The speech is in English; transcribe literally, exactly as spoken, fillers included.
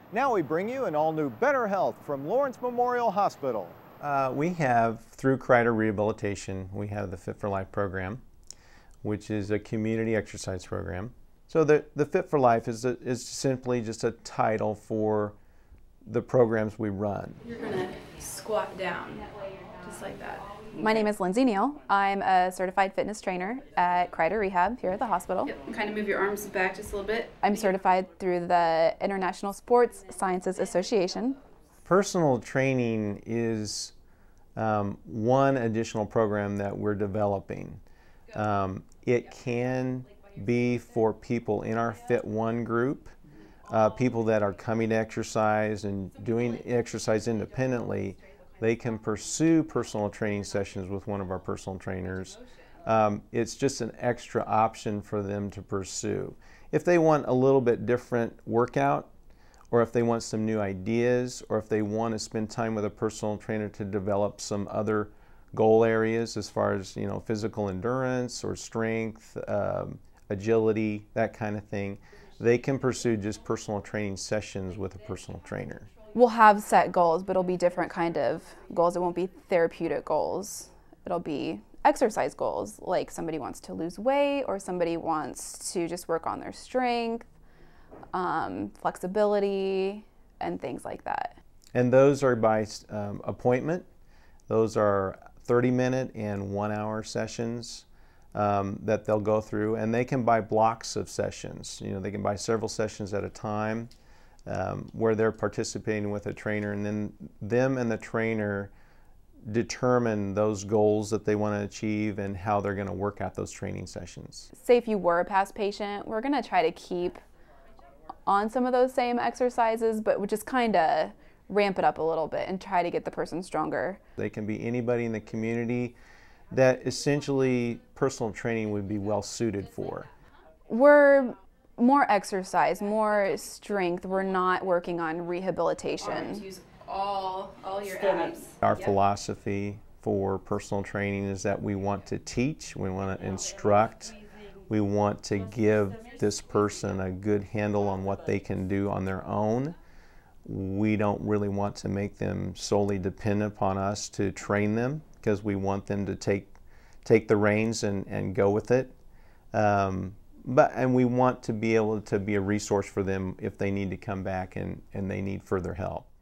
Now we bring you an all-new Better Health from Lawrence Memorial Hospital. Uh, we have, through Kreider Rehabilitation, we have the Fit for Life program, which is a community exercise program. So the, the Fit for Life is, a, is simply just a title for the programs we run. You're going to squat down, just like that. My name is Lindsay Neal. I'm a certified fitness trainer at Kreider Rehab here at the hospital. Yep. And kind of move your arms back just a little bit. I'm certified through the International Sports Sciences Association. Personal training is um, one additional program that we're developing. Um, it can be for people in our Fit One group, uh, people that are coming to exercise and doing exercise independently. They can pursue personal training sessions with one of our personal trainers. Um, it's just an extra option for them to pursue. If they want a little bit different workout, or if they want some new ideas, or if they want to spend time with a personal trainer to develop some other goal areas as far as, you know, physical endurance or strength, um, agility, that kind of thing, they can pursue just personal training sessions with a personal trainer. We'll have set goals, but it'll be different kind of goals. It won't be therapeutic goals. It'll be exercise goals, like somebody wants to lose weight or somebody wants to just work on their strength, um, flexibility, and things like that. And those are by um, appointment. Those are thirty minute and one hour sessions um, that they'll go through, and they can buy blocks of sessions. You know, they can buy several sessions at a time. Um, where they're participating with a trainer, and then them and the trainer determine those goals that they want to achieve and how they're going to work out those training sessions. Say if you were a past patient, we're going to try to keep on some of those same exercises, but we'll just kind of ramp it up a little bit and try to get the person stronger. They can be anybody in the community that essentially personal training would be well suited for. We're more exercise, more strength. We're not working on rehabilitation. Use all, all your abs. Our Yep. philosophy for personal training is that we want to teach, we want to instruct, we want to give this person a good handle on what they can do on their own. We don't really want to make them solely dependent upon us to train them, because we want them to take, take the reins and, and go with it. Um, But, and we want to be able to be a resource for them if they need to come back and, and they need further help.